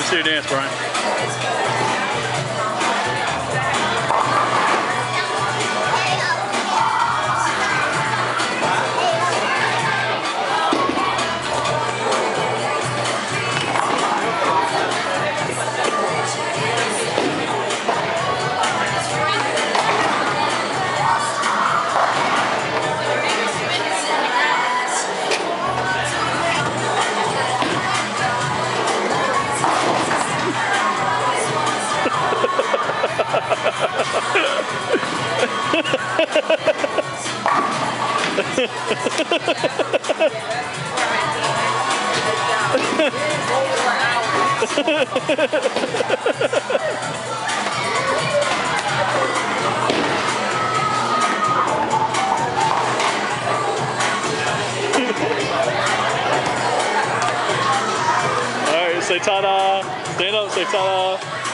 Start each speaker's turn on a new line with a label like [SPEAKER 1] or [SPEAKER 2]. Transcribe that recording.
[SPEAKER 1] Let's see your dance, Brian. Alright, say ta-da. Stand up, say ta-da.